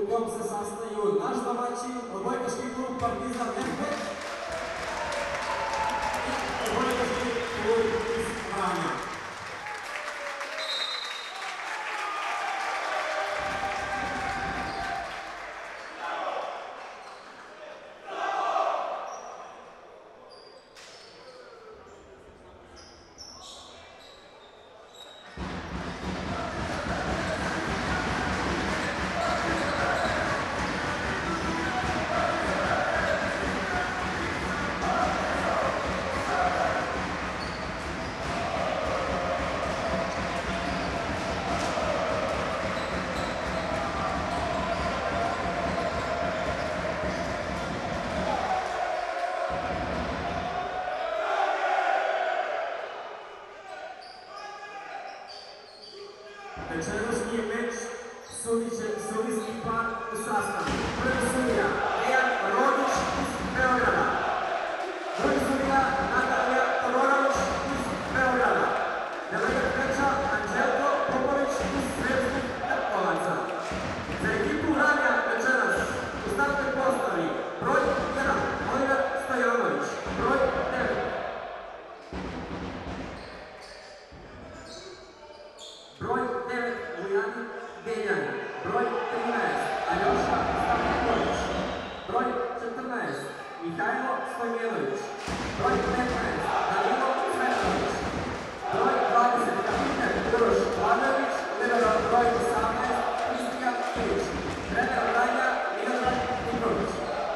u kom se sastaju naš domaćin, odbojkaški klub Partizan Medved i odbojkaški klub iz Vranja. Večerašnji meč sudijski par u sastavu. Prvi sudija Dejan Rodić iz Beograda. Drugi sudija Natalija Todorović iz Beograda. Delegat meča Anđelko Popović iz Sremskih Trpkovaca. Za ekipu Vranja večeras u startnoj postavi broj 1 Oliver Stojanović, broj 9. Broj 9 Ujani Deljan, broj 13 Aljoša Stavljaković, broj 14 Mihajlo Stojmjenović, broj 15 Danilo Cvetović, broj 20 kapiten Uroš Vladović, broj 18 Kristijan Ilić, trener Vranja Milorad Niković.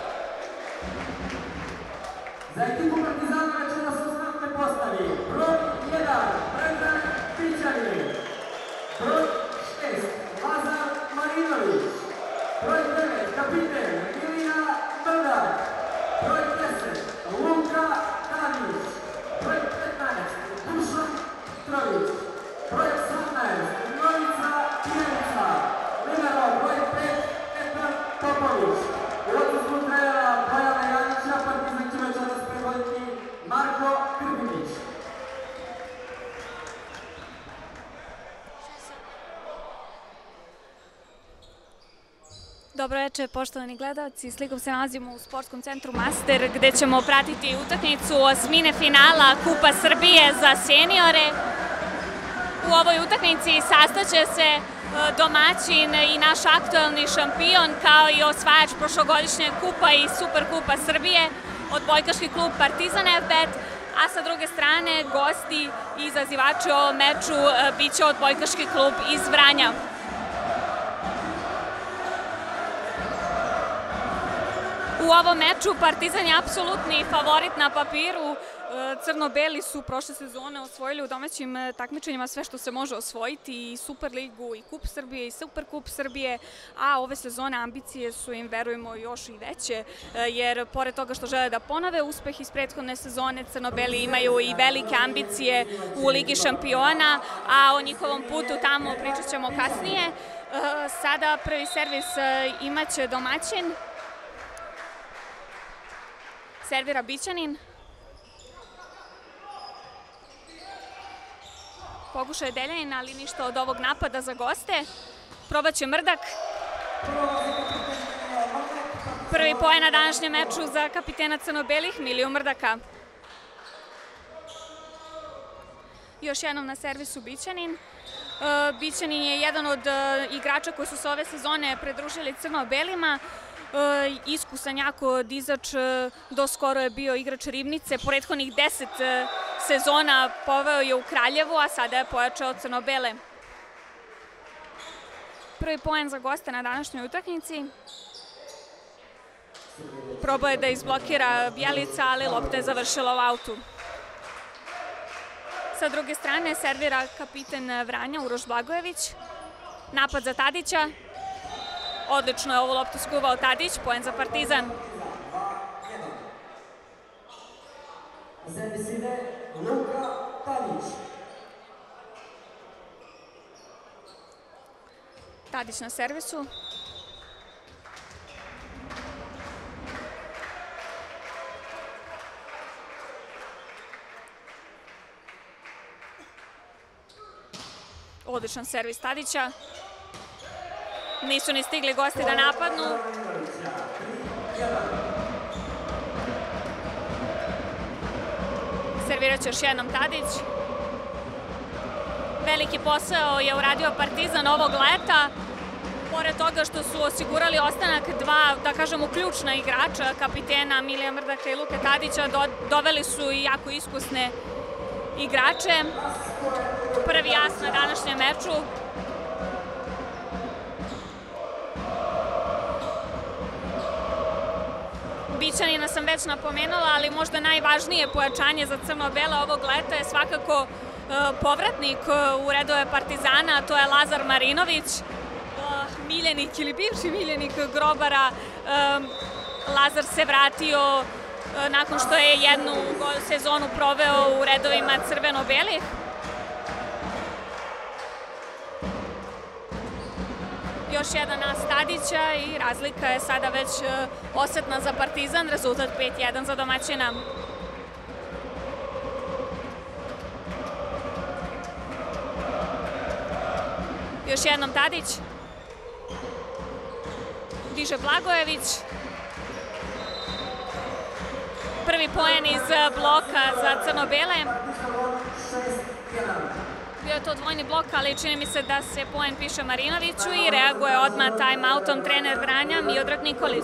Za ekipu Partizana večeras u startnoj postavi broj 1 Predrag Pićanin, broj 6 Lazar Marinović, broj 9 kapiten Milina Brdak, broj 10 Luka Tadić, broj 15 Dušan Trović, broj 18 Novica Pjevica, libero broj 5 Petar Popović. U odsustvu trenera Bojana Janića Partizan će večeras predvoditi Marko Krbinić. Dobro večer, poštovani gledalci. Slikom se nalazimo u sportskom centru Master gde ćemo pratiti utakmicu osmine finala Kupa Srbije za seniore. U ovoj utakmici sastaće se domaćin i naš aktuelni šampion kao i osvajač prošlogodišnjeg kupa i Superkupa Srbije, odbojkaški klub Partizan Medved, a sa druge strane gosti i izazivači u ovom meču biće odbojkaški klub iz Vranja. U ovom meču Partizan je apsolutni favorit na papiru. Crno-beli su prošle sezone osvojili u domaćim takmičenjima sve što se može osvojiti, i Superligu, i Kup Srbije, i Superkup Srbije, a ove sezone ambicije su im, verujemo, još i veće, jer pored toga što žele da ponove uspeh iz prethodne sezone, crno-beli imaju i velike ambicije u Ligi šampiona, a o njihovom putu tamo pričat ćemo kasnije. Sada prvi servis imaće domaćin. Servira Bićanin. Pokušaj Deljanin, ali ništa od ovog napada za goste. Probaće Mrdak. Prvi poen na današnjem meču za kapitena crno-belih, Miliju Mrdaka. Još jednom na servisu Bićanin. Bićanin je jedan od igrača koji su se ove sezone pridružili crno-belima. Iskusan jako dizač, do skoro je bio igrač Rivnice, prethodnih 10 sezona poveo je u Kraljevu, a sada je pojačao crno-bele. Prvi poen za goste na današnjoj utakmici. Probao je da izblokira Bjelica, ali lopta je završila u autu. Sa druge strane servira kapiten Vranja Uroš Blagojević. Napad za Tadića. Odlično je ovu loptu skuvao Tadić, poen za Partizan. Servis ide Luka Tadić. Tadić na servisu. Odličan servis Tadića. Nisu ni stigli gosti da napadnu. Servirat će još jednom Tadić. Veliki posao je uradio Partizan ovog leta. Pored toga što su osigurali ostanak dva, da kažemo, ključna igrača, kapitena Milija Mrdaka i Luke Tadića, doveli su i jako iskusne igrače. Prvi as na današnjem meču. Bićanina sam već napomenula, ali možda najvažnije pojačanje za crno-bele ovog leta je svakako povratnik u redove Partizana, to je Lazar Marinović, miljenik ili bivši miljenik Grobara. Lazar se vratio nakon što je jednu sezonu proveo u redovima crveno-belih. Još jedan as Tadića i razlika je sada već osetna za Partizan, rezultat 5-1 za domaćina. Još jednom Tadić. Diže Blagojević. Prvi poen iz bloka za crno-bele. Bio je to dvojni blok, ali čini mi se da se poen piše Marinoviću i reaguje odmah time-outom trener Vranja Miodrag Nikolić.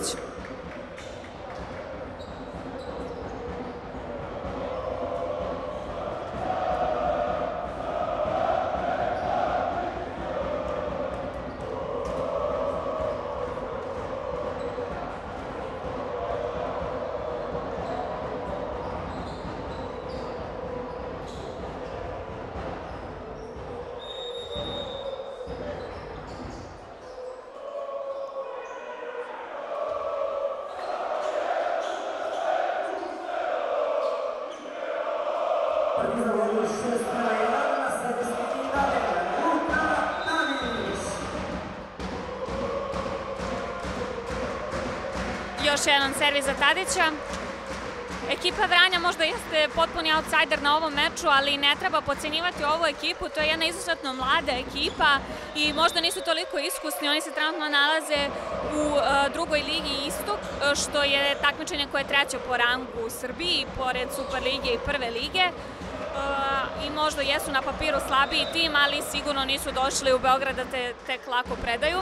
Još jedan servis za Tadića. Ekipa Vranja možda jeste potpuni outsider na ovom meču, ali ne treba podcenjivati ovu ekipu. To je jedna izuzetno mlada ekipa i možda nisu toliko iskusni. Oni se trenutno nalaze u drugoj ligi Istok, što je takmičenje koje je treće po rangu u Srbiji, pored Superlige i prve lige. I možda jesu na papiru slabiji tim, ali sigurno nisu došli u Beograd da te tek lako predaju.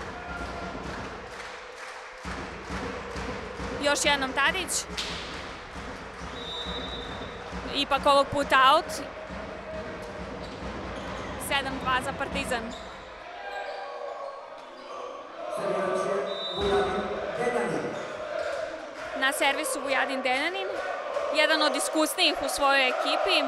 Još jednom Tadić. Ipak ovog puta out. 7-2 za Partizan. Na servisu Vujadin Denanin. Jedan od iskusnijih u svojoj ekipi.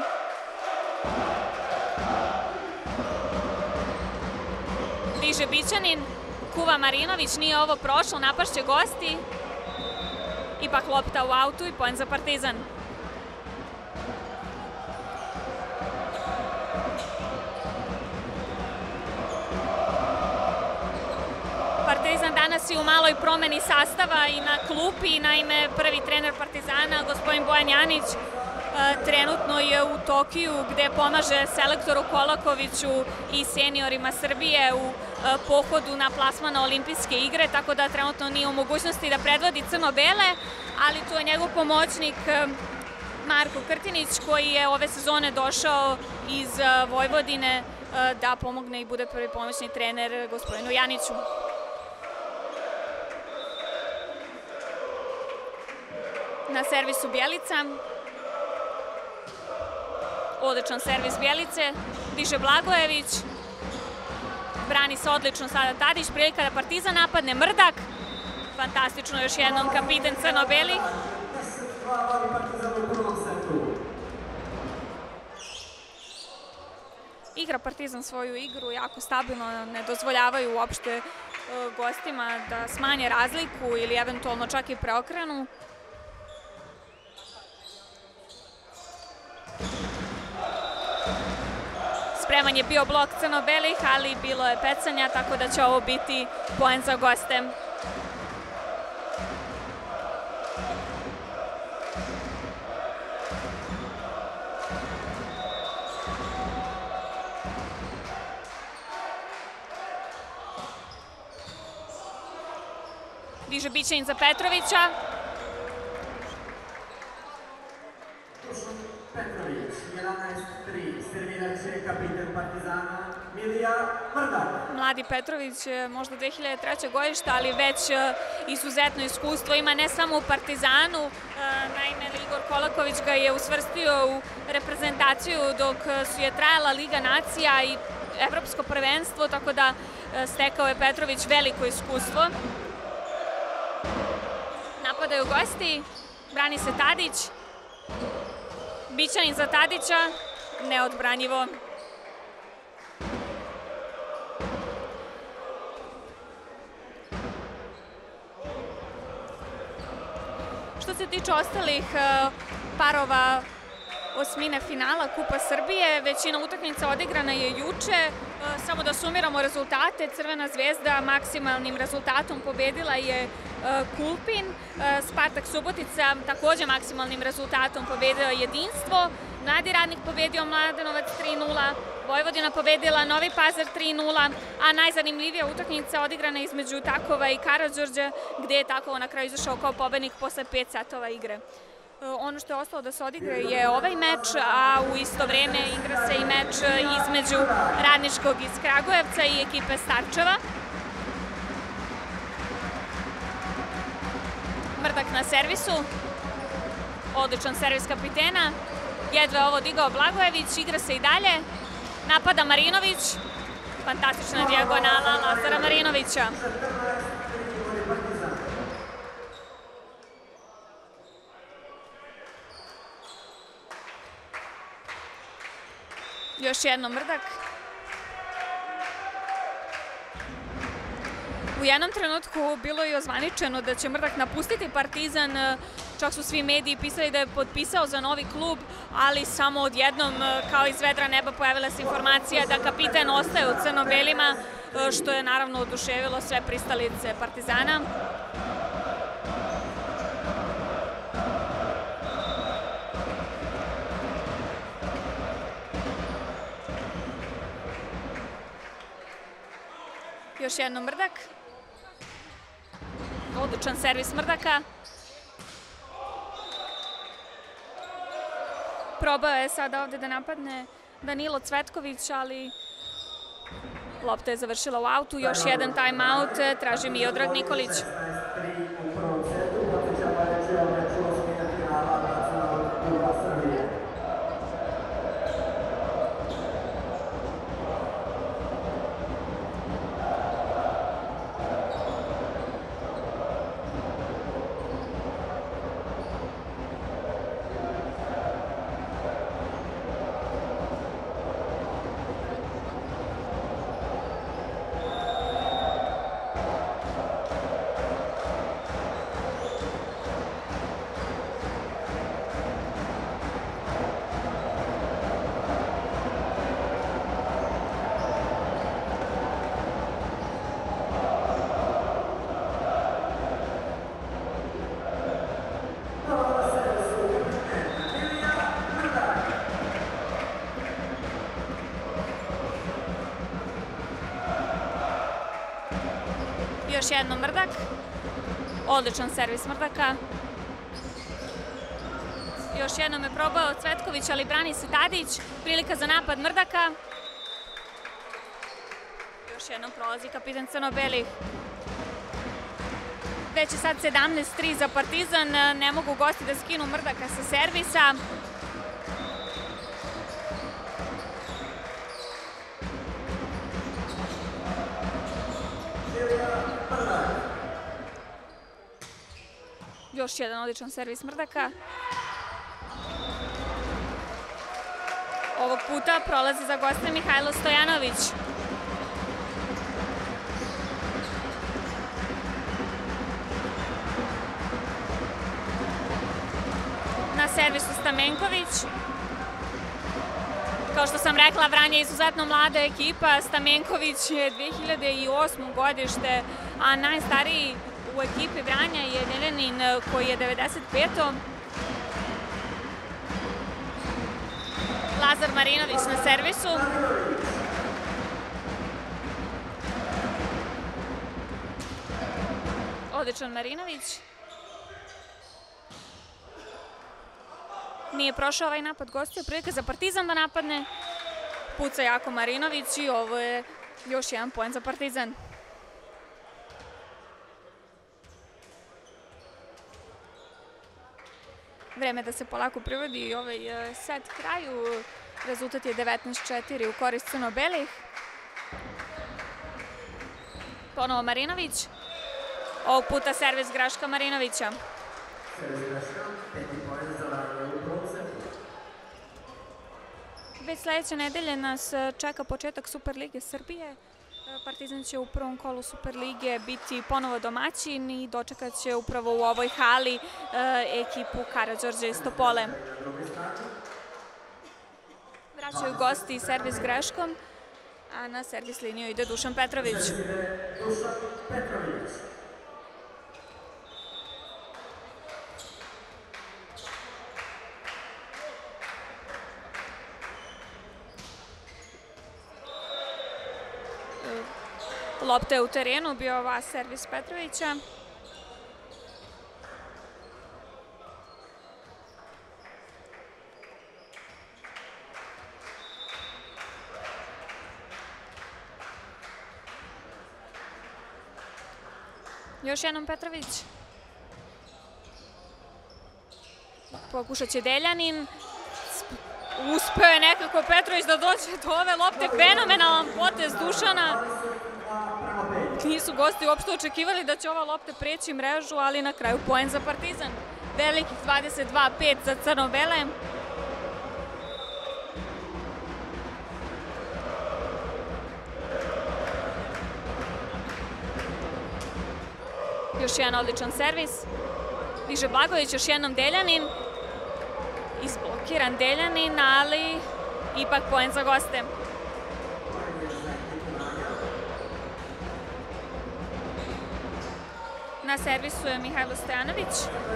Diže Bićanin. Kuva Marinović, nije ovo prošlo, napašće gosti. Ipak lopta u autu i poen za Partizan. Partizan danas je u maloj promeni sastava i na klupi. Naime, prvi trener Partizana, gospodin Bojan Janić, trenutno je u Tokiju gde pomaže selektoru Kolakoviću i seniorima Srbije u pohodu na plasman na olimpijske igre, tako da trenutno nije u mogućnosti da predvodi crno-bele, ali tu je njegov pomoćnik Marko Krtinić, koji je ove sezone došao iz Vojvodine da pomogne i bude prvi pomoćni trener gospodinu Janiću. Na servisu Bjelica. Odličan servis Bjelice. Diže Blagojević. Brani se odlično sada Tadić. Prilika da Partizan napadne. Mrdak. Fantastično još jednom kapiten crno-belih. Igra Partizan svoju igru jako stabilno, ne dozvoljavaju uopšte gostima da smanje razliku ili eventualno čak i preokrenu. Spreman je bio blok crno-belih, ali bilo je pecanja, tako da će ovo biti poen za goste. Diže Bićanin za Petrovića. Petrović, 11-3, servirat će kapiten Partizana, Milija Mrdak. Mladi Petrović je možda 2003. godište, ali već izuzetno iskustvo ima ne samo u Partizanu. Naime, Igor Kolaković ga je usvrstio u reprezentaciju dok je trajala Liga nacija i evropsko prvenstvo, tako da stekao je Petrović veliko iskustvo. Napadaju gosti, brani se Tadić. Bićanin za Tadića, neodbranjivo. Što se tiče ostalih parova osmine finala Kupa Srbije, većina utakmica odigrana je juče. Samo da sumiramo rezultate, Crvena zvezda maksimalnim rezultatom pobedila je Kulpin, Spartak Subotica takođe maksimalnim rezultatom pobedila Jedinstvo, Mladi Radnik pobedio Mladenovac 3-0, Vojvodina pobedila Novi Pazar 3-0, a najzanimljivija utakmica odigrana između Takova i Karađorđa, gde je Takovo na kraju izašao kao pobednik posle 5 satova igre. Ono što je ostalo da se odigra je ovaj meč, a u isto vreme igra se i meč između Radničkog iz Kragujevca i ekipe Starčeva. Mrdak na servisu, odličan servis kapitena, jedva ovo digao Blagojević, igra se i dalje, napada Marinović, fantastična dijagonala Lazara Marinovića. Još jednom Mrdak. U jednom trenutku bilo je ozvaničeno da će Mrdak napustiti Partizan, čak su svi mediji pisali da je potpisao za novi klub, ali samo odjednom, kao iz vedra neba, pojavila se informacija da kapiten ostaje u crno-belima, što je naravno oduševilo sve pristalice Partizana. Još jednom Mrdak. Odličan servis Mrdaka. Probao je sada ovde da napadne Danilo Cvetković, ali lopta je završila u autu. Još jedan time-out traži Miodrag Nikolić. Još jednom Mrdak. Odličan servis Mrdaka. Još jednom je probao Cvetković, ali brani se Tadić. Prilika za napad Mrdaka. Još jednom prolazi kapitan crno-belih. Već je sad 17-3 za Partizan. Ne mogu gosti da skinu Mrdaka sa servisa. Još jedan odličan servis Mrdaka. Ovog puta prolazi za goste Mihajlo Stojanović. Na servisu Stamenković. Kao što sam rekla, Vranje je izuzetno mlada ekipa. Stamenković je 2008. godište, a najstariji u ekipi Vranja je Ljeljanin koji je 95. Lazar Marinović na servisu. Odličan Marinović. Nije prošao ovaj napad gostiju, prilika za Partizan da napadne. Puca jako Marinović i ovo je još jedan poen za Partizan. Vreme da se polako privodi ovaj set kraju. Rezultat je 19-4 u korist crno-belih. Ponovo Marinović. Ovog puta servis greška Marinovića. Već sledeće nedelje nas čeka početak Superlige Srbije. Partizan će u prvom kolu Superlige biti ponovo domaćin i dočekat će upravo u ovoj hali ekipu Karađorđa iz Topole. Vraćaju gosti servis greškom, a na servis liniju ide Dušan Petrović. Lopta je u terenu, bio ova servis Petrovića. Još jednom Petrović. Pokušat će Deljanin. Uspeo je nekako Petrović da dođe do ove lopte. Fenomenalan potez Dušana. Nisu gosti uopšte očekivali da će ova lopta preći mrežu, ali na kraju poen za Partizan. Velikih 22-5 za crno-bele. Još jedan odličan servis. Diže Blagojević, još jednom Deljanin. Izblokiran Deljanin, ali ipak poen za goste. Na servisu je Mihajlo Stojanović.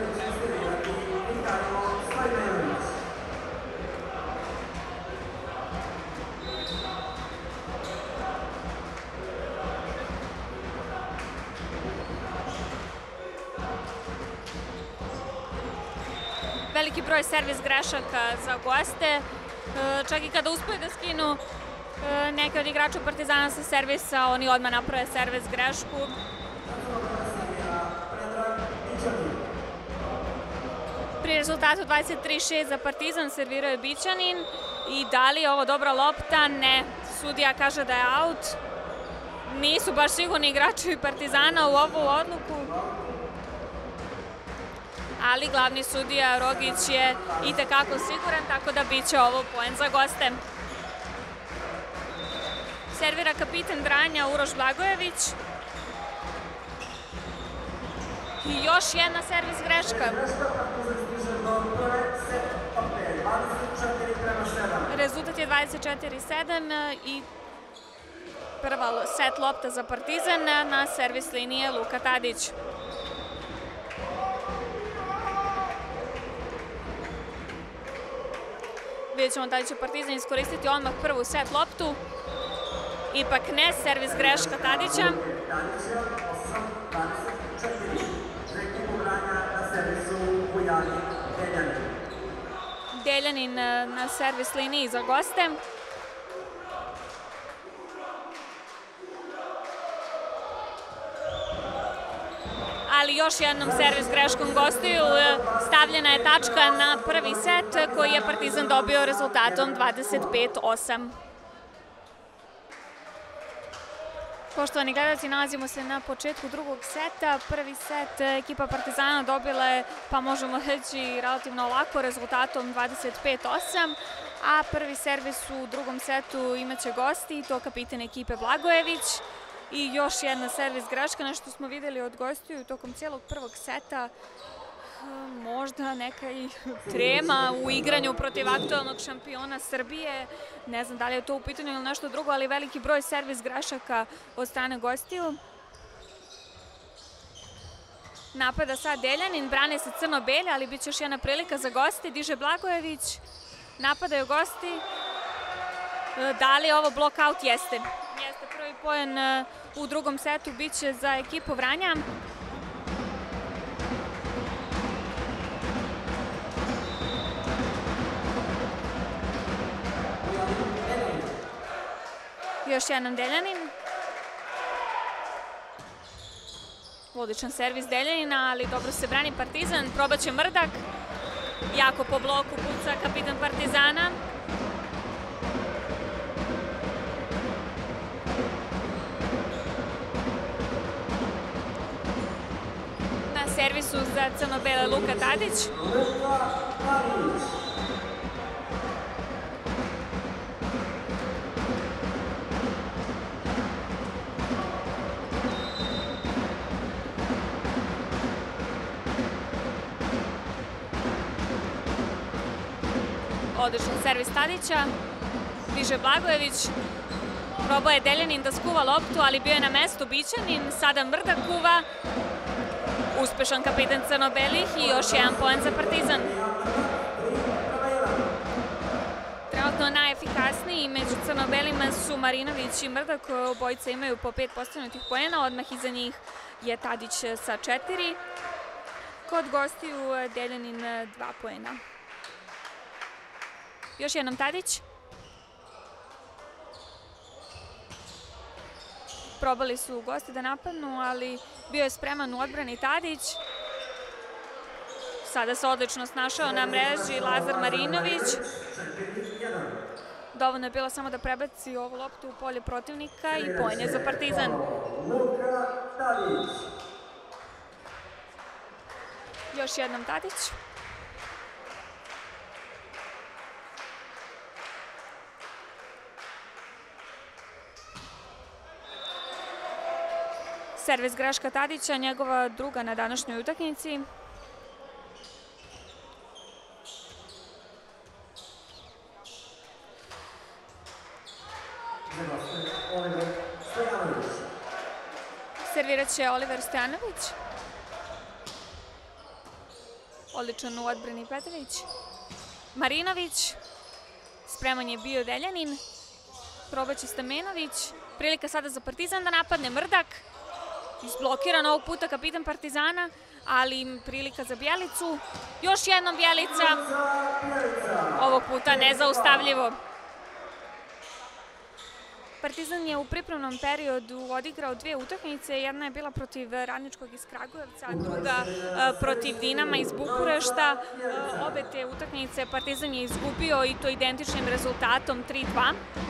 Veliki broj servis grešaka za goste. Čak i kada uspeju da skinu neke od igrača Partizana sa servisa, oni odmah naprave servis grešku. Pri rezultatu 23-6 za Partizan servirao je Bićanin. I da li je ovo dobra lopta? Ne. Sudija kaže da je aut. Nisu baš sigurni igrači Partizana u ovu odluku. Ali glavni sudija Rogić je itekako siguran, tako da biće ovo poen za goste. Servira kapitan Vranja Uroš Blagojević. I još jedna servis greška. Rezultat je 24-7 i prva set lopta za Partizan. Na servis linije Luka Tadić. Vidjet ćemo da li će Partizan iskoristiti odmah prvu set loptu. Ipak ne, servis greška Tadića. Deljanin na servis liniji za goste. Ali još jednom servis greškom gostiju. Stavljena je tačka na prvi set koji je Partizan dobio rezultatom 25-8. Poštovani gledalci, nalazimo se na početku drugog seta. Prvi set ekipa Partizana dobila je, pa možemo reći, relativno lako rezultatom 25-8, a prvi servis u drugom setu imaće gosti, i to kapitan ekipe Blagojević. I još jedna servis greška, nešto smo videli od gostiju tokom cijelog prvog seta. Možda neka i trema u igranju protiv aktualnog šampiona Srbije. Ne znam da li je to u pitanju ili nešto drugo, ali veliki broj servis grešaka od strane gostiju. Napada sad Deljanin, brane se crno-belje, ali bit će još jedna prilika za gosti. Diže Blagojević, napadaju gosti. Da li je ovo blokaut? Jeste. Jeste, prvi poen u drugom setu bit će za ekipu Vranja. Još jedan Deljanin. Odličan servis Deljanina, ali dobro se brani Partizan. Probaće Mrdak. Jako po bloku puca kapitan Partizana. Na servisu za crno-bele Luka Tadić. Odličan servis Tadića. Diže Blagojević. Probao je Deljanin da skuva loptu, ali bio je na mestu Bićanin. Sada Mrdak kuva. Uspešan kapitan crno-belih i još jedan poen za Partizan. Trenutno najefikasniji među crno-belima su Marinović i Mrdak. Obojica imaju po 5 postignutih poena. Odmah iza njih je Tadić sa 4. Kod gostiju Deljanin 2 poena. Još jednom Tadić. Probali su gosti da napadnu, ali bio je spreman u odbrani Tadić. Sada se odlično snašao na mreži Lazar Marinović. Dovoljno je bilo samo da prebaci ovu loptu u polje protivnika i poen je za Partizan. Još jednom Tadić. Servis greška Tadića, njegova druga na današnjoj utakmici. Servirat će Oliver Stojanović. Odličan u odbrani Petrović. Marinović. Spreman je bio Deljanin. Probaće Stamenović. Prilika sada za Partizan da napadne Mrdak. Izblokiran ovog puta kapitan Partizana, ali prilika za Bjelicu. Još jednom Bjelica. Ovog puta nezaustavljivo. Partizan je u pripremnom periodu odigrao 2 utakmice. Jedna je bila protiv Radničkog iz Kragujevca, a druga protiv Dinama iz Bukurešta. Obe te utakmice Partizan je izgubio i to identičnim rezultatom 3:2.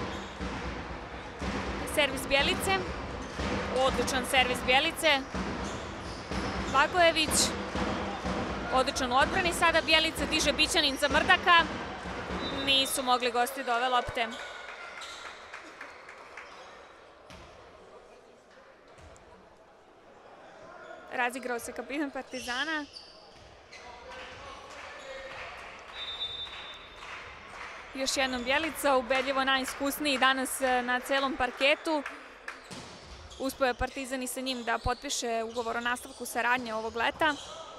Servis Bjelice. Odličan servis Bjelice. Blagojević. Odličan u odbrani sada Bjelice. Diže Bićanin za Mrdaka. Nisu mogli gosti do ove lopte. Razigrao se kapitan Partizana. Još jednom Bjelica, ubedljivo najiskusniji danas na celom parketu. Uspeo je Partizan i sa njim da potpiše ugovor o nastavku saradnje ovog leta.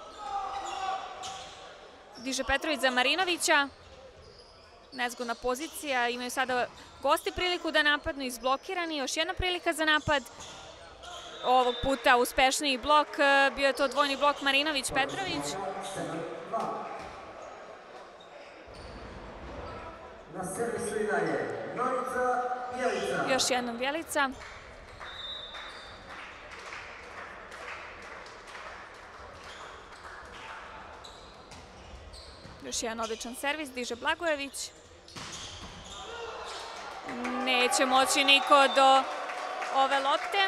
Diže Petrović za Marinovića. Nezgodna pozicija. Imaju sada gosti priliku da napadnu, izblokirani. Još jedna prilika za napad. Ovog puta uspešniji blok. Bio je to dvojni blok Marinović-Petrović. Na servisu i dalje. Novica Bjelica. Još jednom Bjelica. Još jedan odličan servis, diže Blagojević. Neće moći niko do ove lopte.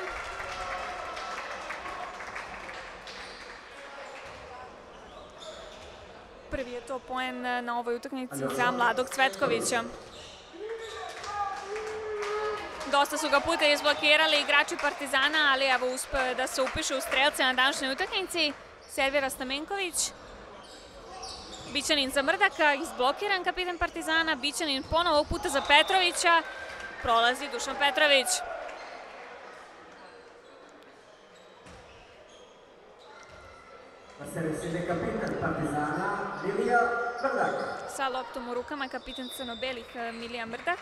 Prvi je to poen na ovoj utakmici za mladog Cvetkovića. Dosta su ga puta izblokirali igrači Partizana, ali evo uspeo je da se upiše u strelce na današnjoj utakmici. Servira Stamenković. Bićanin za Mrdaka, izblokiran kapitan Partizana. Bićanin ponovo ovog puta za Petrovića. Prolazi Dušan Petrović. Na servisu ide kapitan Partizana, Milija Mrdak. Sa loptom u rukama kapitan crno-belih Milija Mrdak.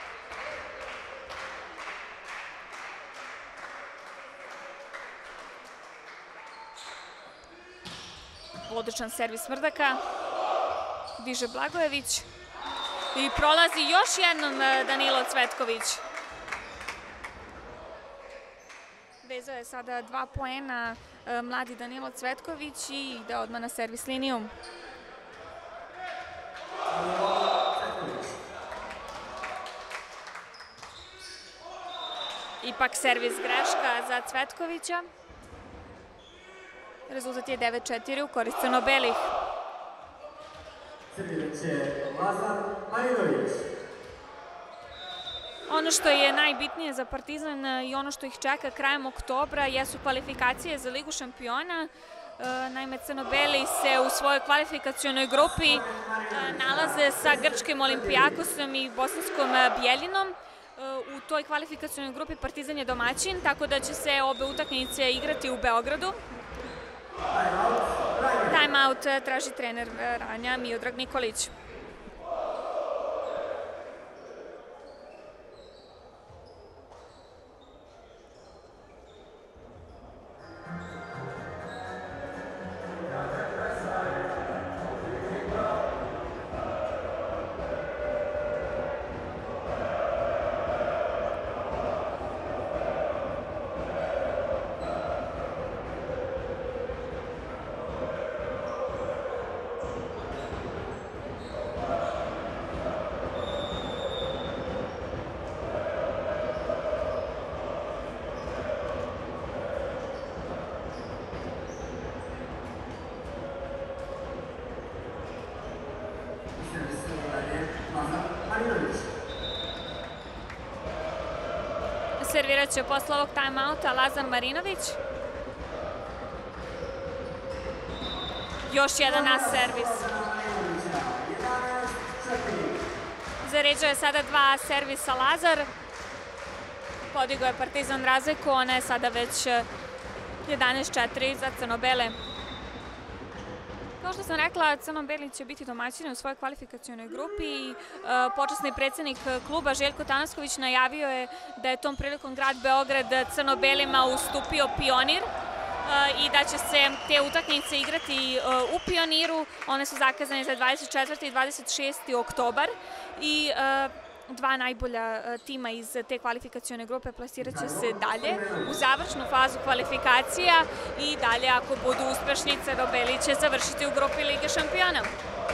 Odličan servis Mrdaka. Diže Blagojević. I prolazi još jednom Danilo Cvetković. Vezao je sada 2 poena mladi Danilo Cvetković i ide odmah na servis liniju. Ipak servis greška za Cvetkovića. Rezultat je 9-4 u korist crno-belih. Servirat će Lazar Marinović. Ono što je najbitnije za Partizan i ono što ih čeka krajem oktobra jesu kvalifikacije za Ligu šampiona. Naime, crno-beli se u svojoj kvalifikacionoj grupi nalaze sa grčkim Olimpijakosom i bosanskom Bjelinom. U toj kvalifikacionoj grupi Partizan je domaćin, tako da će se obe utakmice igrati u Beogradu. Time-out traži trener Vranja Miodrag Nikolić. Servirat će posle ovog time-outa Lazar Marinović. Još jedan as servis. Zaređao je sada 2 servisa Lazar. Podigao je Partizan razliku, ona je sada već 11-4 za crno-bele. Kao što sam rekla, crno-beli će biti domaćini u svojoj kvalifikacionoj grupi i počasni predsjednik kluba Željko Tanasković najavio je da je tom prilikom grad Beograd crno-belima ustupio Pionir i da će se te utakmice igrati u Pioniru. One su zakazane za 24. i 26. oktobar i 2 najbolja tima iz te kvalifikacione grupe plasirat će se dalje u završnu fazu kvalifikacija i dalje, ako budu uspešni, crno-beli će završiti u grupi Lige šampiona.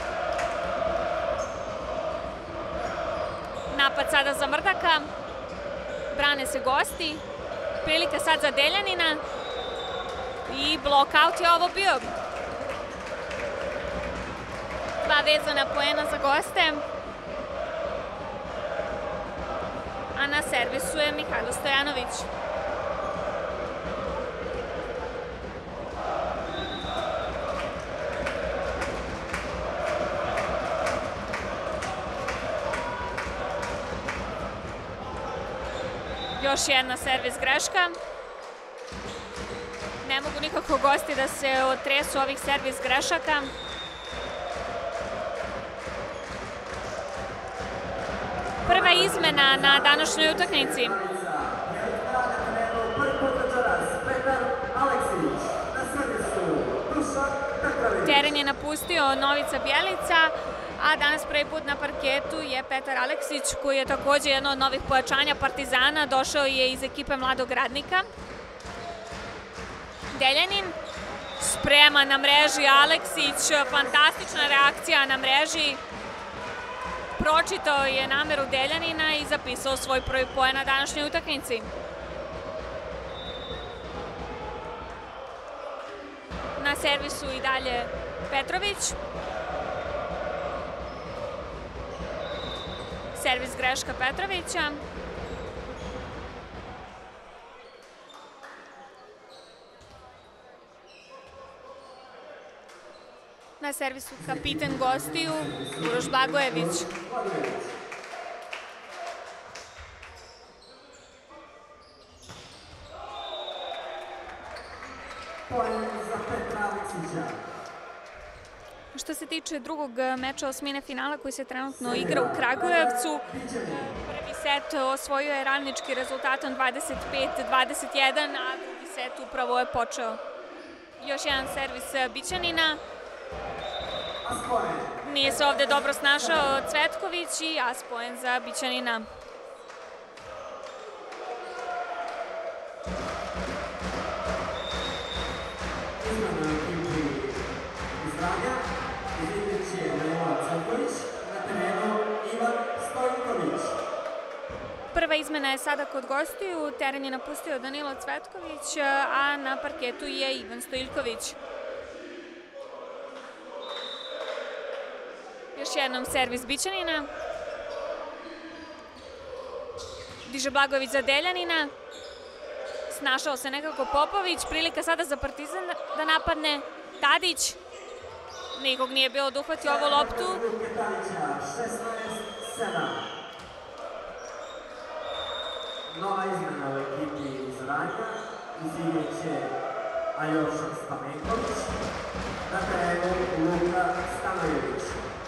Napad sada za Mrdaka, brane se gosti, prilika sad za Deljanina i blokaut je ovo bio. 2 vezana poena za goste. A na servisu je Mihajlo Stojanović. Još jedna servis greška. Ne mogu nikako gosti da se otresu ovih servis grešaka. Prva izmena na današnjoj utakmici. Teren je napustio Novica Bjelica, a danas prvi put na parketu je Petar Aleksić, koji je također jedno od novih pojačanja Partizana, došao je iz ekipe Mladog Radnika. Deljanin sprema na mreži Aleksić, fantastična reakcija na mreži. Pročitao je nameru Deljanina i zapisao svoj prvi poen na današnjoj utakmici. Na servisu i dalje Petrović. Servis greška Petrovića. Na servisu kapiten gostiju Uroš Blagojević. Što se tiče drugog meča osmine finala koji se trenutno igra u Kragujevcu, prvi set osvojio je Ravnički rezultatom 25-21, a drugi set upravo je počeo. Još jedan servis Bićanina. Nije se ovde dobro snašao Cvetković i as poen za Bićanina. Prva izmena je sada kod gostiju, teren je napustio Danilo Cvetković, a na parketu je Ivan Stojiljković. Još jednom servis Bićanina. Diže Blagojević za Deljanina. Snašao se nekako Popović, prilika sada za Partizan da napadne. Tadić. Nikog nije bilo da uhvati ovu loptu. Nova izmena u ekipi iz Rajka. Izigrat će Aljoša Stamenković. Na terenu Luka Stanojević.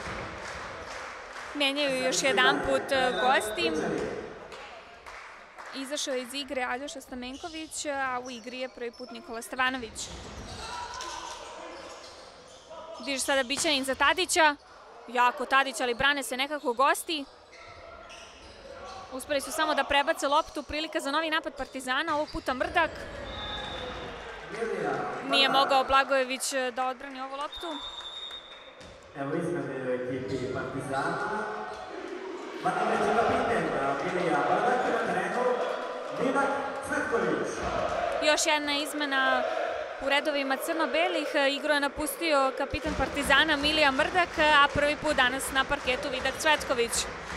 Menjaju još jedan put gosti. Izašao je iz igre Aljoša Stamenković, a u igri je prvi put Nikola Stevanović. Diže sada Bićanin za Tadića. Jako Tadić, ali brane se nekako gosti. Uspeli su samo da prebace loptu, prilika za novi napad Partizana, ovog puta Mrdak. Nije mogao Blagojević da odbrani ovu loptu. Evo izmene u ekipi Partizana. Vatimeći kapiten Milija Mrdak na terenu Dinak Cvetković. Još jedna izmena u redovima crno-belih. Igru je napustio kapitan Partizana Milija Mrdak, a prvi put danas na parketu Vidak Cvetković.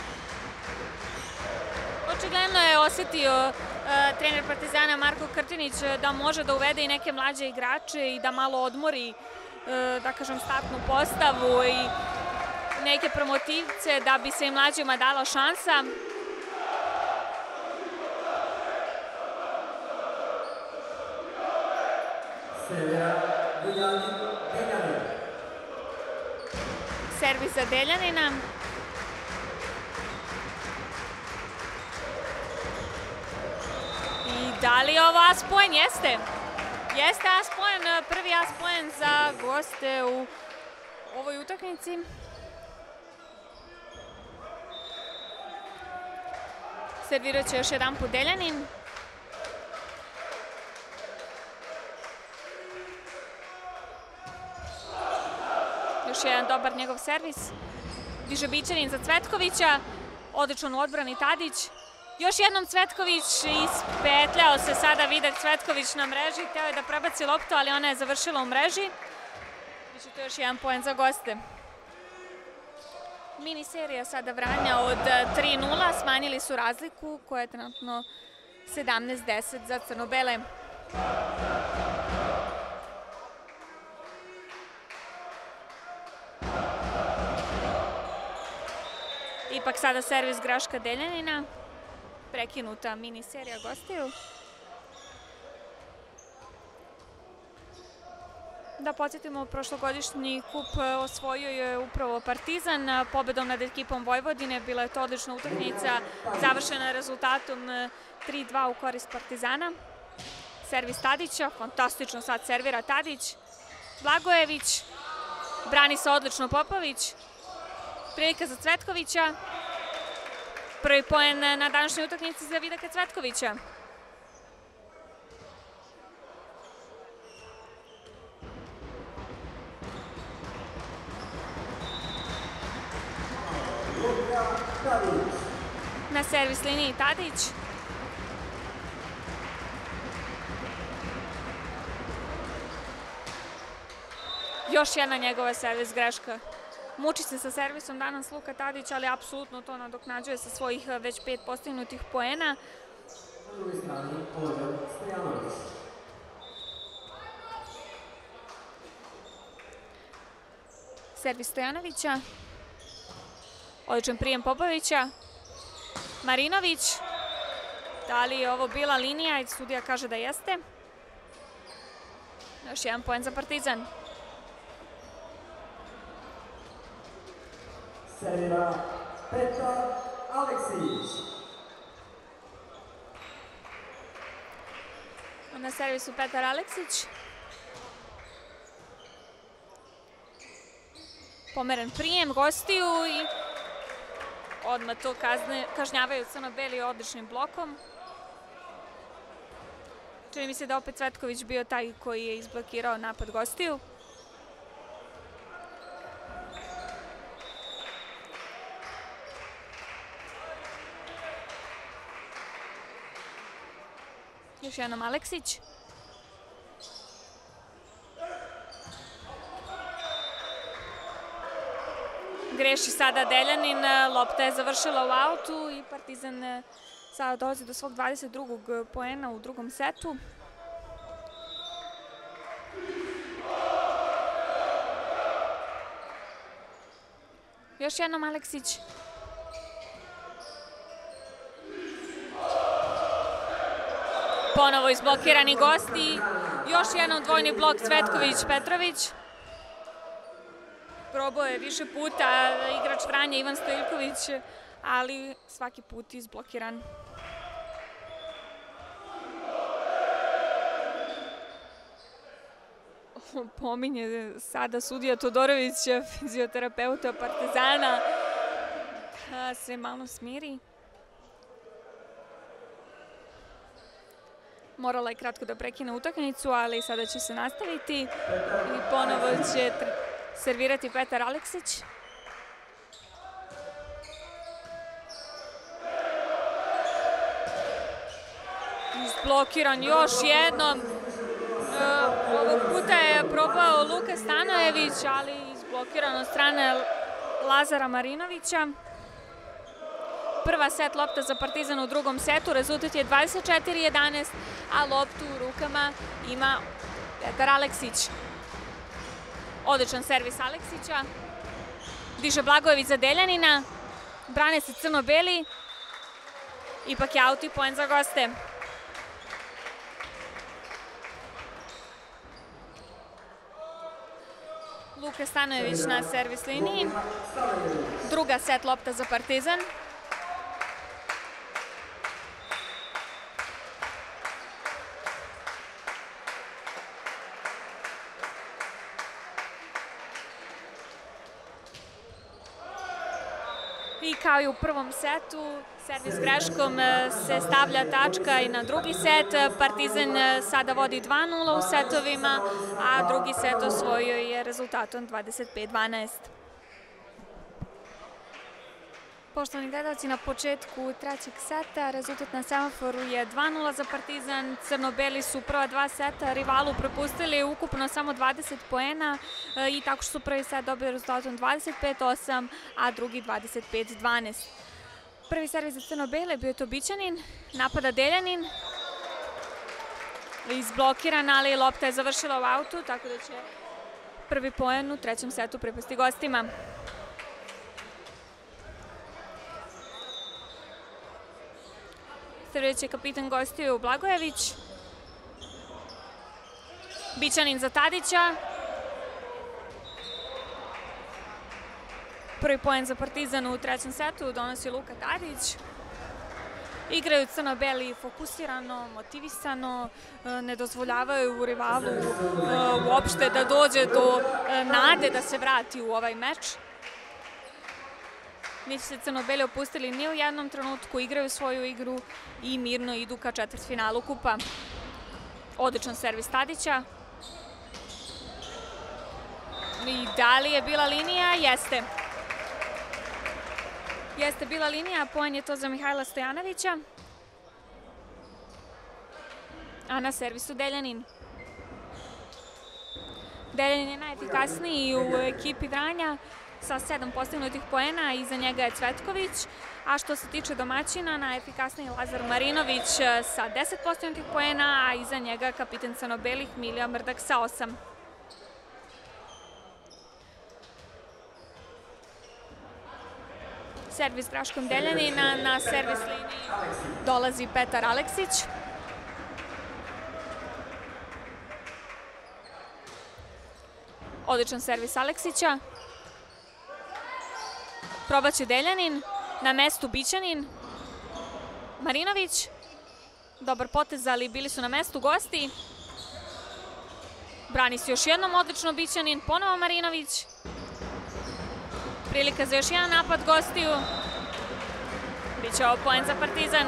Očigledno je osetio trener Partizana Marko Krtinić da može da uvede i neke mlađe igrače i da malo odmori, da kažem, startnu postavu i neke promotivce da bi se i mlađima dala šansa. Servis za Deljanina. I da li je ovo as-poen? Jeste. Jeste as-poen, prvi as-poen za goste u ovoj utakmici. Servirat će još jedan put Deljanin. Još jedan dobar njegov servis. Diže Bićanin za Cvetkovića. Odličan u odbrani Tadić. Još jednom Cvetković, ispetljao se sada Vidak Cvetković na mreži. Hteo je da prebaci loptu, ali ona je završila u mreži. Biće to još jedan poen za goste. Mini serija sada Vranja od 3:0. Smanjili su razliku koja je trenutno 17:10 za crno-bele. Ipak sada servis greška Deljanina. Prekinuta mini serija gostiju. Da podsjetimo, prošlogodišnji kup osvojio je upravo Partizan pobedom nad ekipom Vojvodine. Bila je to odlična utakmica, završena rezultatom 3:2 u korist Partizana. Servis Tadića, fantastično sad servira Tadić. Blagojević, brani se odlično Popović. Prilika za Cvetkovića. Prvi poen na današnjoj utakmici za Vidaka Cvetkovića. Na servis liniji Tadić. Još jedna njegova servis greška. Muči se sa servisom danas Luka Tadić, ali apsolutno to nadoknađuje sa svojih već 5 postignutih poena. Servis Stojanovića. Odličan prijem Popovića. Marinović. Da li je ovo bila linija? I sudija kaže da jeste. Još jedan poen za Partizan. Servira Petar Aleksić. Na servisu Petar Aleksić. Pomeren prijem gostiju i odmah to kažnjavaju crno-beli odličnim blokom. Čini mi se da opet Cvetković bio taj koji je izblokirao napad gostiju. Još jednom Aleksić. Greši sada Deljanin, lopta je završila u autu i Partizan sada dolazi do svog 22. poena u drugom setu. Još jednom Aleksić. Ponovo izblokirani gosti. Još jednom dvojni blok Cvetković-Petrović. Probao je više puta igrač Vranja Ivan Stojiljković, ali svaki put izblokiran. Pominje sada sudija Todorović, fizioterapeuta Partizana, da se malo smiri. Morala je kratko da prekine utakmicu, ali sada će se nastaviti i ponovo će servirati Petar Aleksić. Izblokiran još jednom. Ovog puta je probao Luka Stanojević, ali izblokiran od strane Lazara Marinovića. Prva set lopta za Partizan u drugom setu, rezultat je 24-11, a loptu u rukama ima Petar Aleksić. Odličan servis Aleksića. Diže Blagojević za Deljanina. Brane se crno-beli. Ipak je aut i poen za goste. Luka Stanojević na servis liniji. Druga set lopta za Partizan. I kao i u prvom setu, servis greškom se stavlja tačka i na drugi set. Partizan sada vodi 2-0 u setovima, a drugi set osvojio je rezultatom 25-12. Poštovani gledalci, na početku trećeg seta rezultat na semaforu je 2-0 za Partizan. Crno-beli su prva dva seta rivalu propustili ukupno samo 20 poena i tako što su prvi set dobili rezultatom 25-8, a drugi 25-12. Prvi servis za crno-bele bio je to Bićanin, napada Deljanin. Izblokiran, ali lopta je završila u autu, tako da će prvi poen u trećem setu pripasti gostima. Servirat je kapitan gostiju Blagojević. Bićanin za Tadića. Prvi poen za Partizan u trećem setu donosi Luka Tadić. Igraju crno-beli fokusirano, motivisano, ne dozvoljavaju rivalu uopšte da dođe do nade da se vrati u ovaj meč. Nisu se crno-beli opustili ni u jednom trenutku, igraju svoju igru i mirno idu ka četvrtfinalu kupa. Odličan servis Tadića. I da li je bila linija? Jeste. Jeste bila linija, poen je to za Mihajla Stojanovića. A na servisu Deljanin. Deljanin je najefikasniji u ekipi Vranja sa 7 postignutih poena, iza njega je Cvetković, a što se tiče domaćina, najefikasniji Lazar Marinović sa 10 postignutih poena, a iza njega kapitan crno-belih Milija Mrdak sa 8. Servis greškom Deljanina, na servis liniji dolazi Petar Aleksić. Odličan servis Aleksića. Probaće Deljanin, na mestu Bićanin. Marinović, dobar potez, ali bili su na mestu gosti. Brani se još jednom odlično Bićanin, ponovo Marinović. Prilika za još jedan napad gostiju. Biće ovo poen za Partizan.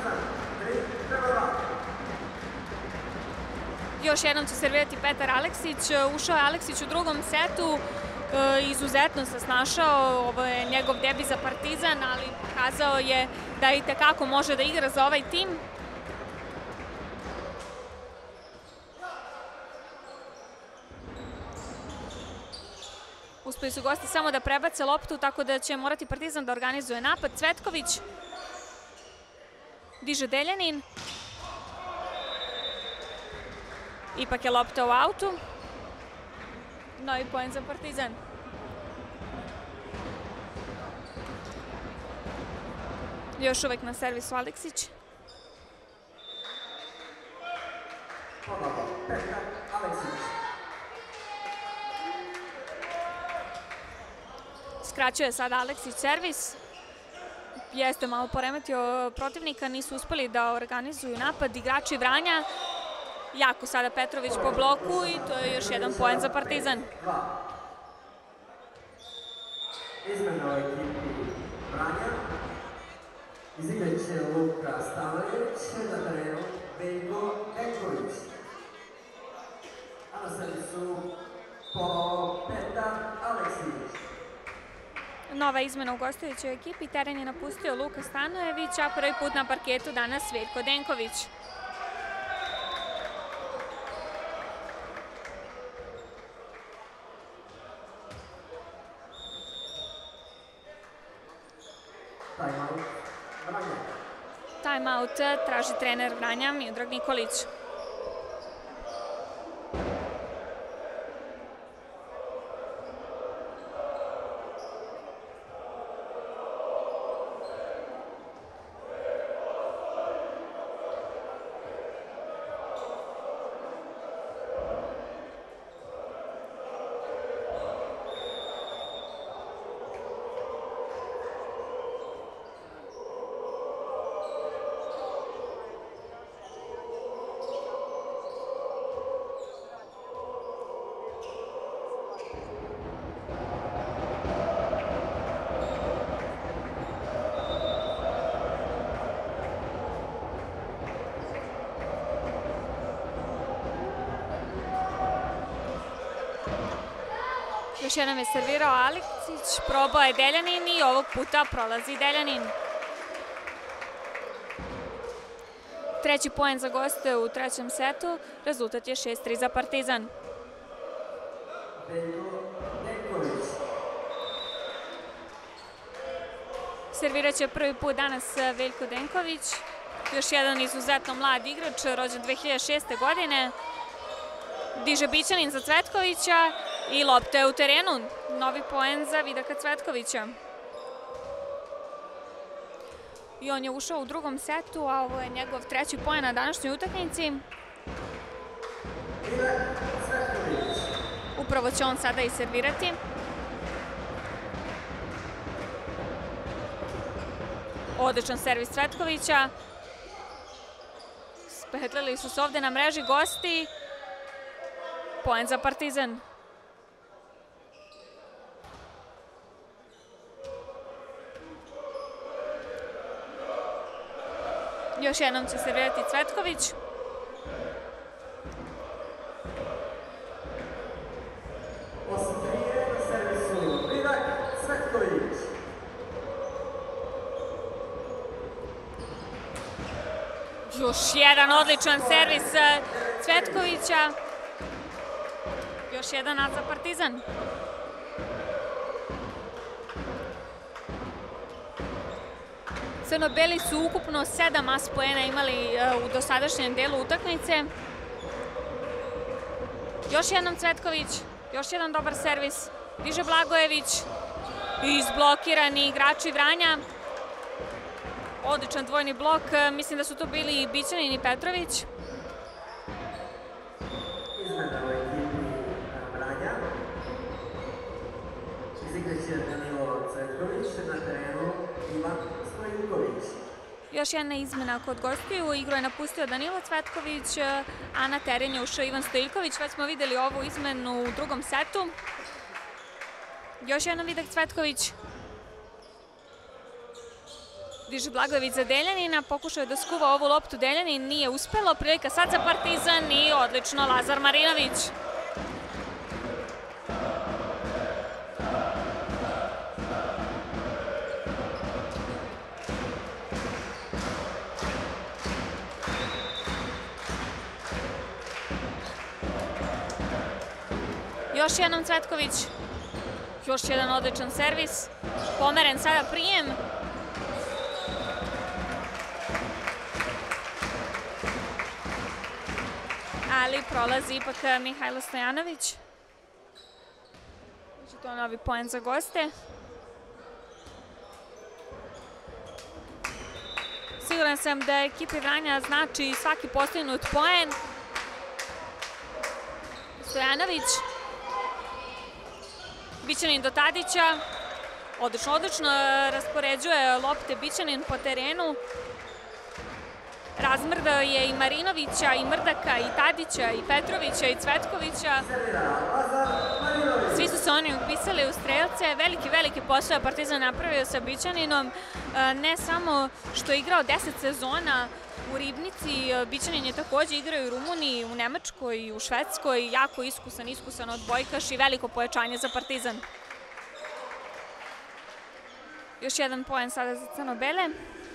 Još jednom će servirati Petar Aleksić. Ušao je Aleksić u drugom setu. Izuzetno se snašao, ovo je njegov debi za Partizan, ali pokazao je da i tekako može da igra za ovaj tim. Uspeli su gosti samo da prebace loptu, tako da će morati Partizan da organizuje napad. Cvetković diže Deljanin. Ipak je lopta u autu. Novi poen za Partizan. Još uvek na servisu Aleksić. Skraćuje sada Aleksić servis. Jeste malo poremetio protivnika, nisu uspeli da organizuju napad. Igrači Vranja. Jako sada Petrović po bloku i to je još jedan poen za Partizan. Izmena u ekipi Vranja. Izigrat će Luka Stavljević, na terenu Veljko Enković. A na servisu Petar Aleksić. Nova izmena u gostujućoj ekipi. Teren je napustio Luka Stanojević, a prvi put na parketu danas Veljko Denković. Timeout traži trener Vranja Miodrag Nikolić. Još jednom je servirao Aleksić, probao je Deljanin i ovog puta prolazi Deljanin. Treći poen za goste u trećem setu, rezultat je 6-3 za Partizan. Servirat će prvi put danas Veljko Denković, još jedan izuzetno mlad igrač, rođen 2006. godine. Diže Bićanin za Cvetkovića i lopta je u terenu. Novi poen za Vidaka Cvetkovića. I on je ušao u drugom setu, a ovo je njegov treći poen na današnjoj utakmici. Upravo će on sada i servirati. Odličan servis Cvetkovića. Spetljali su se ovde na mreži gosti. Poen za Partizan. Još jednom će servirati Cvetković. Još jedan odličan servis Cvetkovića. Još jedan ad za Partizan. Crno-beli su ukupno 7 as poena imali u dosadašnjem delu utakmice. Još jednom Cvetković, još jedan dobar servis. Diže Blagojević. Izblokirani igrači Vranja. Odličan dvojni blok. Mislim da su to bili i Bićanin i Petrović. Izmena u ekipi Vranja. Izigreće Danilo Cvetković, na terenu Ivan Stojilković. Još jedna izmena kod gostiju. Igru je napustio Danilo Cvetković, a na teren je ušao Ivan Stojilković. Već smo videli ovu izmenu u drugom setu. Još jedan Vidak Cvetković. Diže Blagojević za Deljanina, pokušao je da skuva ovu loptu Deljanin, nije uspelo, prilika sad za Partizan i odlično Lazar Marinović. Još jednom Cvetković. Još jedan odličan servis. Pomeren sada prijem. Ali prolazi ipak Mihajlo Stojanović. To je novi poen za goste. Siguran sam da ekipi Vranja znači svaki postignut poen. Stojanović. Bićanin do Tadića. Odlično raspoređuje lopte Bićanin po terenu. Razmrdao je i Marinovića, i Mrdaka, i Tadića, i Petrovića, i Cvetkovića. Svi su se oni upisali u strelce. Veliki posao je Partizan napravio sa Bićaninom. Ne samo što je igrao 10 sezona u Ribnici, Bićanin je takođe igrao i u Rumuniji, u Nemačkoj i u Švedskoj. Jako iskusan odbojkaš i veliko pojačanje za Partizan. Još jedan poen sada za crno-bele.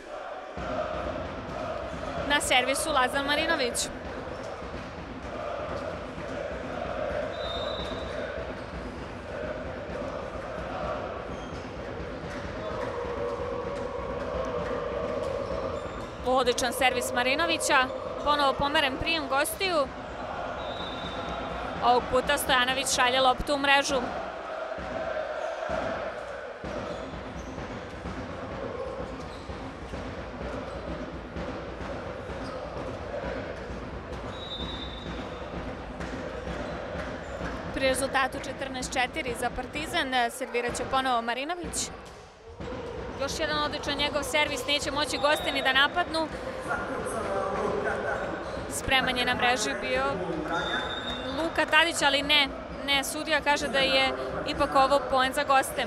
Na servisu Lazar Marinović. Odličan servis Marinovića. Ponovo pomeren prijem gostiju. Ovog puta Stojanović šalje loptu u mrežu. Pri rezultatu 14-4 za Partizan servirat će ponovo Marinović. Još jedan odličan njegov servis, neće moći gosti ni da napadnu. Spreman je na mreži bio Luka Tadić, ali ne, sudija kaže da je ipak ovo poen za goste.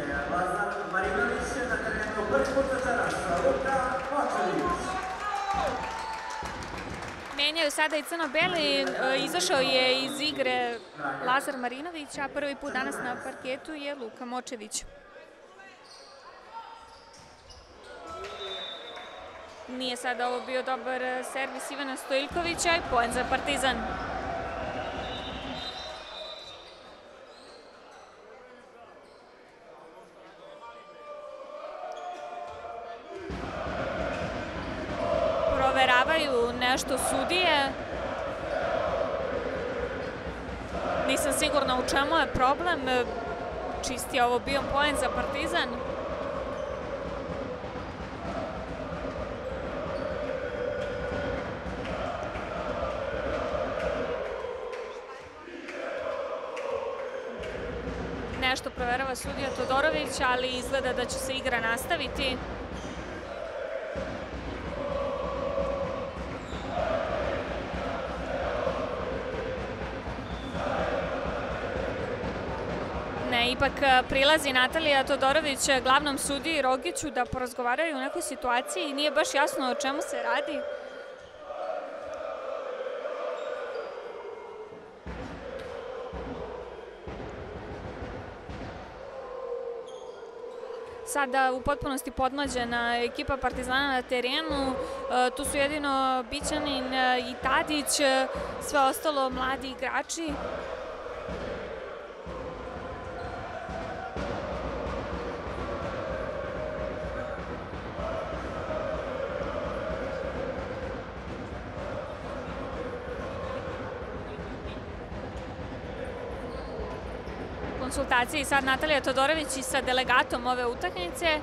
Menjaju sada i crno-beli, izašao je iz igre Lazar Marinović, a prvi put danas na parketu je Luka Močević. Nije sada ovo bio dobar servis Ivana Stojiljkovića i poen za Partizan. Proveravaju nešto sudije. Nisam sigurna u čemu je problem. Čist je ovo bio poen za Partizan. Nešto proverava sudija Todorović, ali izgleda da će se igra nastaviti. Ipak prilazi Natalija Todorović glavnom sudiji Rogiću da porazgovaraju u nekoj situaciji i nije baš jasno o čemu se radi. Sada u potpunosti podmlađena ekipa Partizana na terenu. Tu su jedino Bićanin i Tadić, sve ostalo mladi igrači. Konsultacije i sad Natalija Todorović i sa delegatom ove utakmice,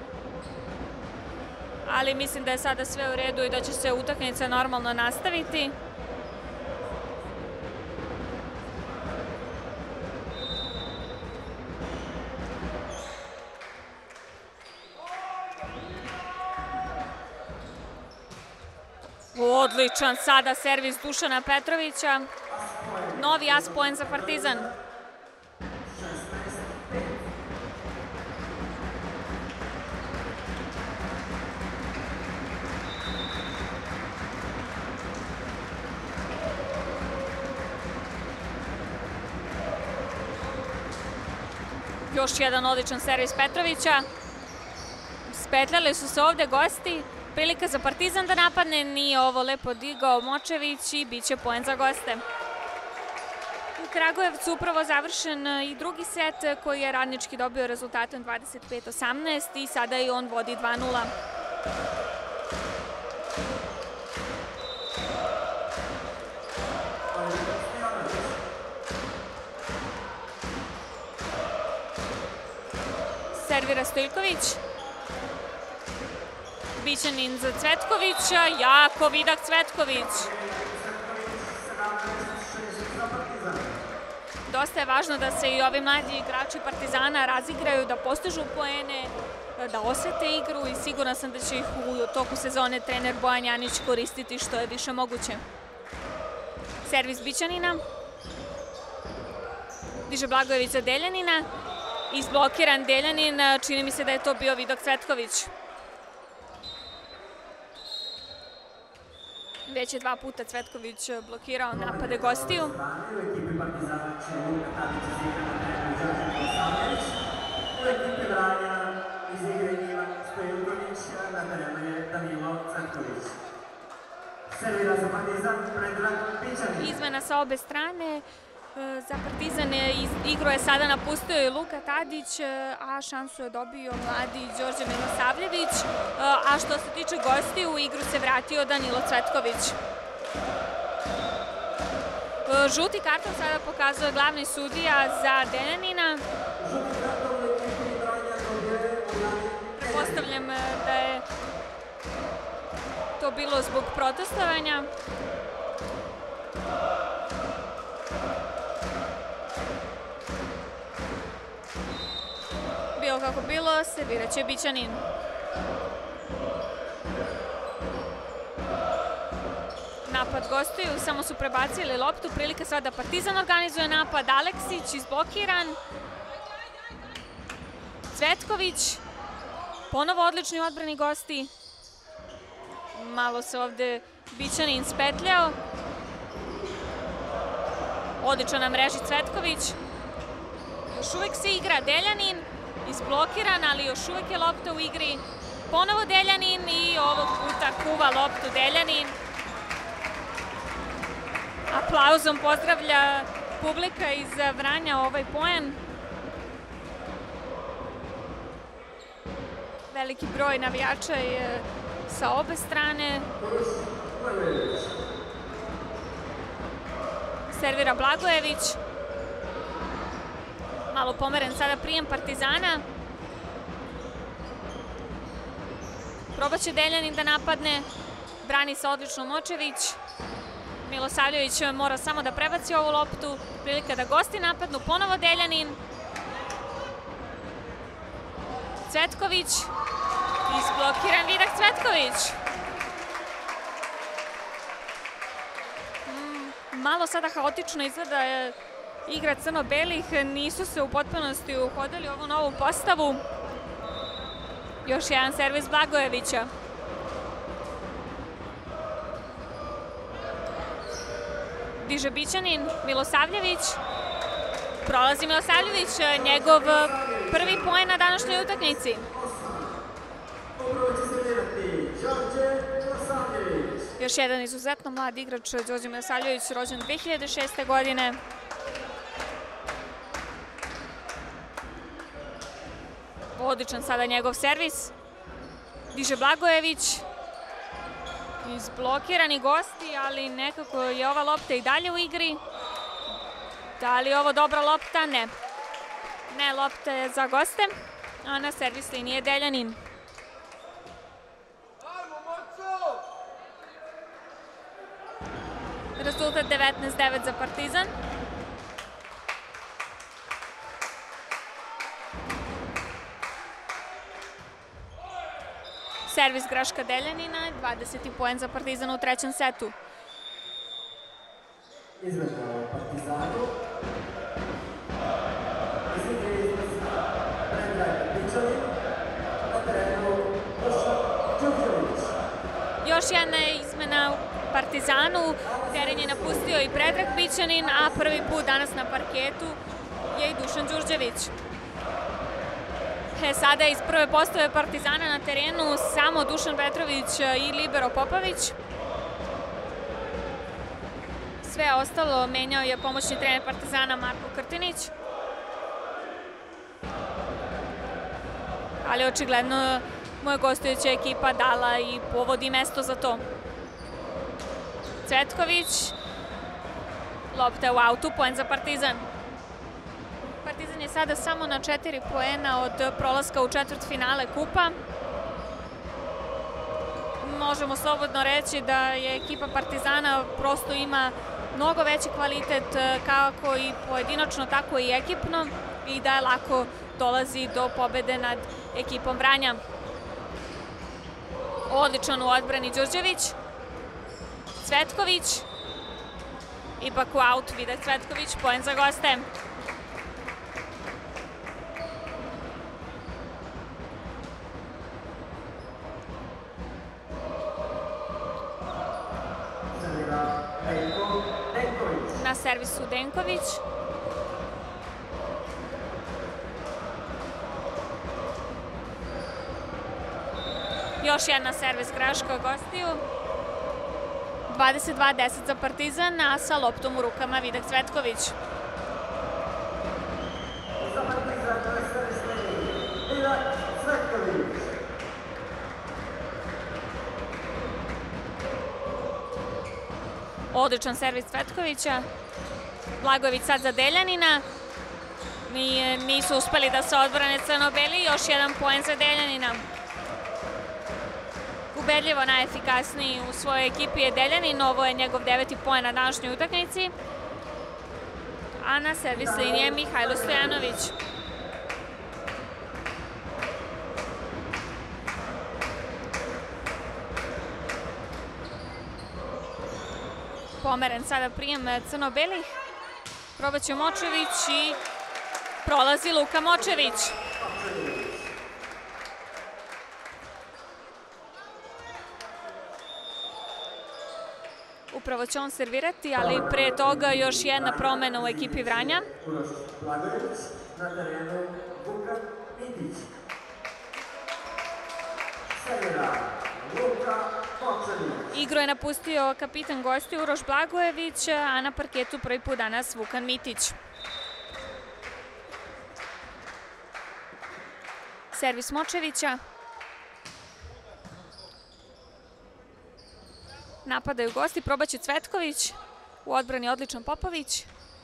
ali mislim da je sada sve u redu i da će se utakmica normalno nastaviti. Odličan sada servis Dušana Petrovića. Novi as poen za Partizan. Još jedan odličan servis Petrovića. Spetljali su se ovde gosti. Prilika za Partizan da napadne, nije ovo lepo digao Močević i bit će poen za goste. U Kragujevcu upravo završen i drugi set koji je Radnički dobio rezultatom 25-18 i sada i on vodi 2-0. Servira Stojković. Bićanin za Cvetkovića, jako vidak Cvetković. Dosta je važno da se i ovi mladi igrači Partizana razigraju, da postižu poene, da osete igru i sigurna sam da će ih u toku sezone trener Bojan Janić koristiti što je više moguće. Servis Bićanina. Diže Blagojević za Deljanina. Izblokiran Deljanin, čini mi se da je to bio Vidok Cvetković. Već je 2 puta Cvetković blokirao napade gostiju. U ekipi Partizana će Luka Tadić iz igre na terenu Đorđe Kosanović. U ekipi Vranja iz igre Ivan Stojković, na terenu je Danilo Cvetković. Servira za Partizan Predrag Bićanin. Izmena sa obe strane. Za Partizan igru je sada napustio i Luka Tadić, a šansu je dobio mladi Đorđe Milosavljević. A što se tiče gosti, u igru se vratio Danilo Cvetković. Žuti karton sada pokazuje glavni sudija za Deljanina. Pretpostavljam da je to bilo zbog protestovanja. Bilo kako bilo, servirat će Bićanin. Napad gostiju, samo su prebacili loptu, prilike sada Partizan organizuje napad, Aleksić izblokiran. Cvetković, ponovo odlični odbrani gosti. Malo se ovde Bićanin spetljao. Odličan na mreži Cvetković. Još uvek se igra Deljanin. Izblokiran, ali još uvek je lopta u igri. Ponovo Deljanin i ovog puta kuva loptu Deljanin. Aplauzom pozdravlja publika iz Vranja ovaj poen. Veliki broj navijača je sa obe strane. Servira Blagojević. Malo pomeren sada prijem Partizana. Probat će Deljanin da napadne. Brani se odlično Močević. Milosavljević mora samo da prebaci ovu loptu. Prilika da gosti napadnu. Ponovo Deljanin. Cvetković. Izblokiran Vidak Cvetković. Malo sada haotično izgleda igra crno-belih. Nisu se u potpunosti uhodili ovu novu postavu. Još jedan servis Blagojevića. Diže Bićanin, Milosavljević. Prolazi Milosavljević, njegov prvi poen na današnjoj utakmici. Još jedan izuzetno mlad igrač, Đorđe Milosavljević, rođen 2006. godine. Odličan sada njegov servis. Diže Blagojević. Izblokirani gosti, ali nekako je ova lopta i dalje u igri. Da li je ovo dobra lopta? Ne. Ne, lopta je za goste, a na servis liniji je Deljanin. Rezultat 19-9 za Partizan. Servis greška Deljanina, 20. poen za Partizan u trećem setu. Izmena Partizanu. Iz igre izlazi Predrag Bićanin, na terenu Đurđević. Još jedna izmena u Partizanu. Teren je napustio i Predrag Bićanin, a prvi put danas na parketu je i Dušan Đurđević. Sada iz prve postave Partizana na terenu samo Dušan Petrović i Libero Popović. Sve ostalo menjao je pomoćni trener Partizana Marko Krtinić. Ali očigledno mu je gostujuća ekipa dala i povod i mesto za to. Cvetković, lopta je u autu, poen za Partizan. Partizan je sada samo na 4 poena od prolaska u četvrtfinale kupa. Možemo slobodno reći da je ekipa Partizana prosto ima mnogo veći kvalitet kako i pojedinačno, tako i ekipno i da lako dolazi do pobede nad ekipom Vranja. Odličan u odbrani Đurđević. Cvetković. Ipak u aut Vida Cvetković, poen za goste. Na servisu Denković. Još jedna servis greška gostiju. 22-10 za Partizan, a sa loptom u rukama Vidak Cvetković. Odličan servis Cvetkovića. Blagojević sad za Deljanina. Nisu uspeli da se odbrane crno-beli. Još jedan poen za Deljanina. Ubedljivo najefikasniji u svojoj ekipi je Deljanin. Ovo je njegov 9. poen na današnjoj utakmici. A na servis linije Mihajlo Stojanović. Pomeren sada prijem crno-belih. Probat će Močević i prolazi Luka Močević. Upravo će on servirati, ali pre toga još jedna promena u ekipi Vranja. Igru je napustio kapitan gostiju Uroš Blagojević, a na parketu prvi put danas Vukan Mitić. Servis Močevića. Napadaju gosti, probaće Cvetković. U odbrani odličan Popović.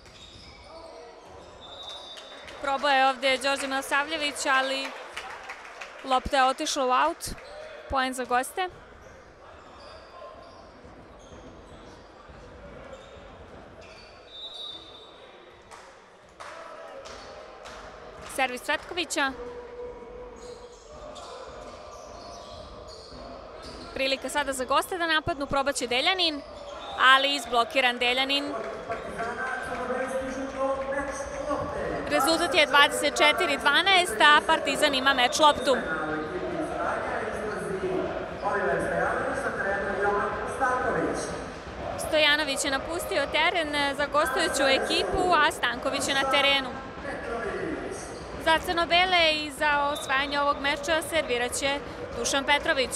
Probao je ovdje Đorđe Milosavljević, ali lopta je otišla u aut. Poen za goste. Servis Cvetkovića. Prilika sada za goste da napadnu, probaće Deljanin, ali izblokiran Deljanin. Rezultat je 24-12, a Partizan ima meč loptu. Stojanović je napustio teren za gostujuću ekipu, a Stanković je na terenu. Za crno-bele i za osvajanje ovog meča servirat će Dušan Petrović.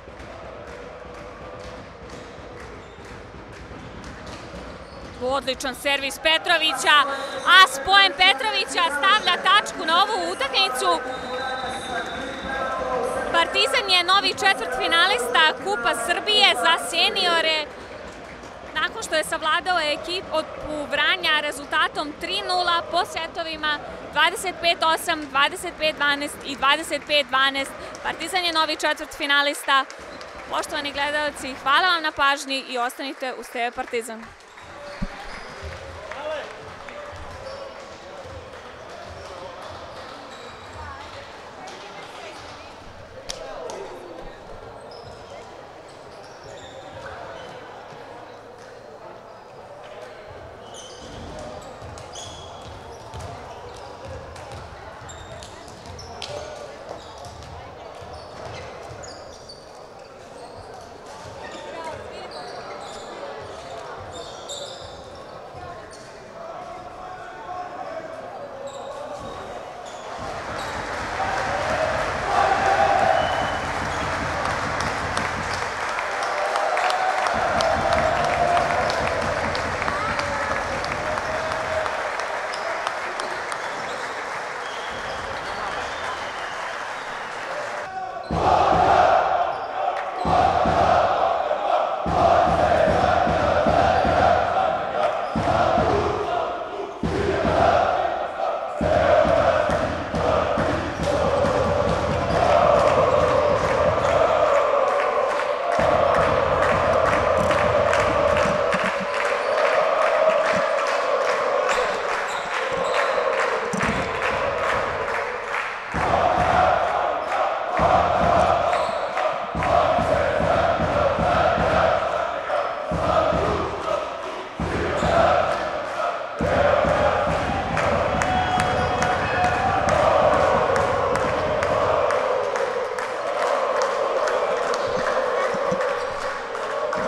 Odličan servis Petrovića, a spojen Petrovića stavlja tačku na ovu utakmicu. Partizan je novi četvrtfinalista Kupa Srbije za seniore. Nakon što je savladao ekipu Vranja rezultatom 3-0 po setovima 25-8, 25-12 i 25-12. Partizan je novi četvrtfinalista. Poštovani gledalci, hvala vam na pažnji i ostanite uz TV Partizan.